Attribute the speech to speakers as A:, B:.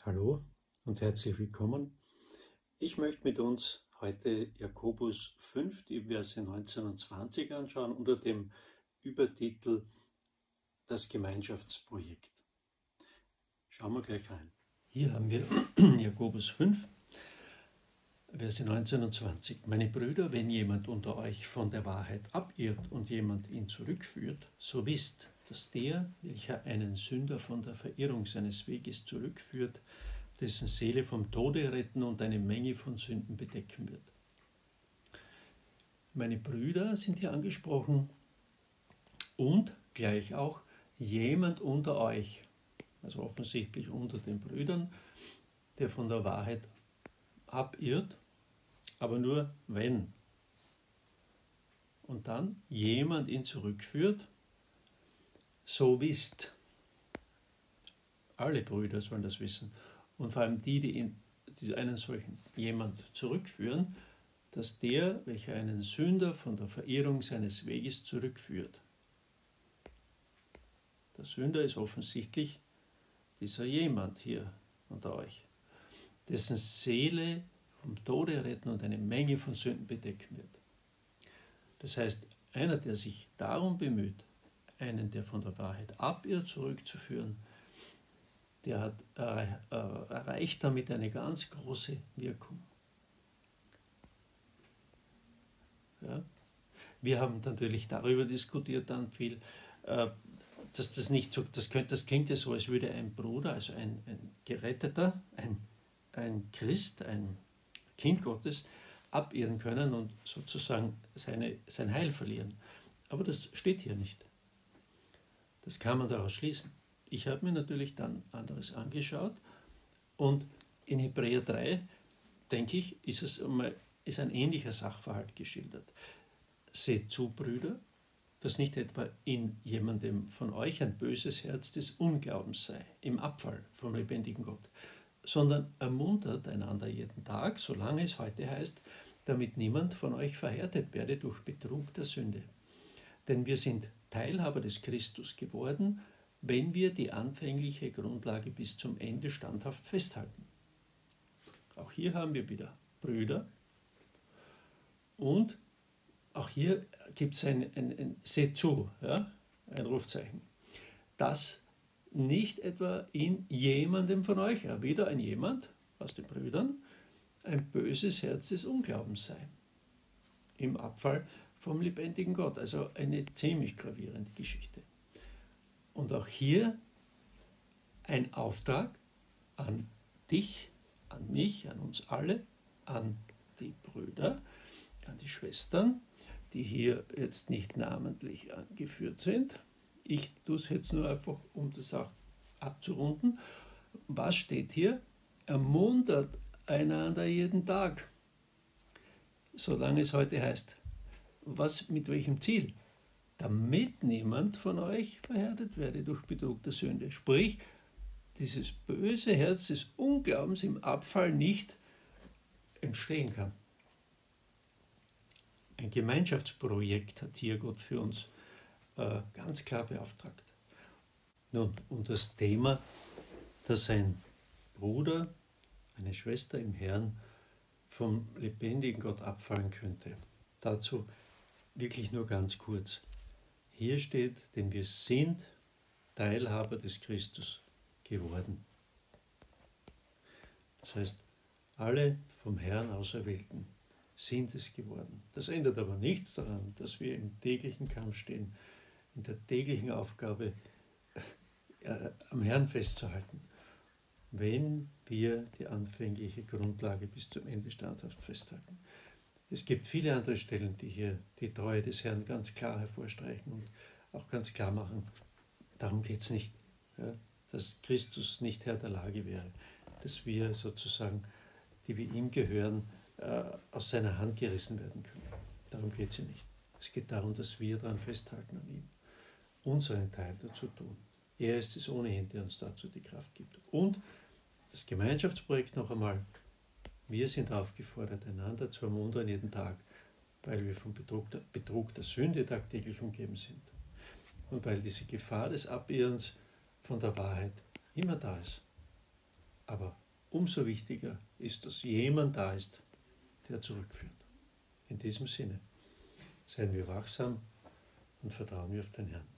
A: Hallo und herzlich willkommen. Ich möchte mit uns heute Jakobus 5, die Verse 19 und 20 anschauen, unter dem Übertitel Das Gemeinschaftsprojekt. Schauen wir gleich rein. Hier haben wir Jakobus 5, Verse 19 und 20. Meine Brüder, wenn jemand unter euch von der Wahrheit abirrt und jemand ihn zurückführt, so wisst, dass der, welcher einen Sünder von der Verirrung seines Weges zurückführt, dessen Seele vom Tode retten und eine Menge von Sünden bedecken wird. Meine Brüder sind hier angesprochen und gleich auch jemand unter euch, also offensichtlich unter den Brüdern, der von der Wahrheit abirrt, aber nur wenn. Und dann jemand ihn zurückführt, so wisst. Alle Brüder sollen das wissen. Und vor allem die einen solchen jemand zurückführen, dass der, welcher einen Sünder von der Verirrung seines Weges zurückführt. Der Sünder ist offensichtlich dieser jemand hier unter euch, dessen Seele vom Tode retten und eine Menge von Sünden bedecken wird. Das heißt, einer, der sich darum bemüht, einen, der von der Wahrheit abirrt, zurückzuführen, der erreicht damit eine ganz große Wirkung. Ja? Wir haben natürlich darüber diskutiert dann viel, dass das nicht so, das klingt ja so, als würde ein Bruder, also ein Geretteter, ein Christ, ein Kind Gottes, abirren können und sozusagen sein Heil verlieren. Aber das steht hier nicht. Das kann man daraus schließen. Ich habe mir natürlich dann anderes angeschaut und in Hebräer 3, denke ich, ist ein ähnlicher Sachverhalt geschildert. Seht zu, Brüder, dass nicht etwa in jemandem von euch ein böses Herz des Unglaubens sei, im Abfall vom lebendigen Gott, sondern ermuntert einander jeden Tag, solange es heute heißt, damit niemand von euch verhärtet werde durch Betrug der Sünde. Denn wir sind Teilhaber des Christus geworden, wenn wir die anfängliche Grundlage bis zum Ende standhaft festhalten. Auch hier haben wir wieder Brüder und auch hier gibt es ein Seht zu, ja, ein Rufzeichen, dass nicht etwa in jemandem von euch, ja, wieder ein jemand aus den Brüdern, ein böses Herz des Unglaubens sei, im Abfall vom lebendigen Gott. Also eine ziemlich gravierende Geschichte. Und auch hier ein Auftrag an dich, an mich, an uns alle, an die Brüder, an die Schwestern, die hier jetzt nicht namentlich angeführt sind. Ich tue es jetzt nur einfach, um das auch abzurunden. Was steht hier? Ermuntert einander jeden Tag, solange es heute heißt. Mit welchem Ziel? Damit niemand von euch verhärtet werde durch Betrug der Sünde. Sprich, dieses böse Herz des Unglaubens im Abfall nicht entstehen kann. Ein Gemeinschaftsprojekt hat hier Gott für uns ganz klar beauftragt. Nun, und das Thema, dass ein Bruder, eine Schwester im Herrn vom lebendigen Gott abfallen könnte. Dazu wirklich nur ganz kurz. Hier steht, denn wir sind Teilhaber des Christus geworden. Das heißt, alle vom Herrn Auserwählten sind es geworden. Das ändert aber nichts daran, dass wir im täglichen Kampf stehen, in der täglichen Aufgabe, am Herrn festzuhalten, wenn wir die anfängliche Grundlage bis zum Ende standhaft festhalten. Es gibt viele andere Stellen, die hier die Treue des Herrn ganz klar hervorstreichen und auch ganz klar machen, darum geht es nicht, ja, dass Christus nicht Herr der Lage wäre, dass wir sozusagen, die wir ihm gehören, aus seiner Hand gerissen werden können. Darum geht es ja nicht. Es geht darum, dass wir daran festhalten an ihm, unseren Teil dazu tun. Er ist es ohnehin, der uns dazu die Kraft gibt. Und das Gemeinschaftsprojekt noch einmal, wir sind aufgefordert, einander zu ermuntern jeden Tag, weil wir vom Betrug der Sünde tagtäglich umgeben sind. Und weil diese Gefahr des Abirrens von der Wahrheit immer da ist. Aber umso wichtiger ist, dass jemand da ist, der zurückführt. In diesem Sinne, seien wir wachsam und vertrauen wir auf den Herrn.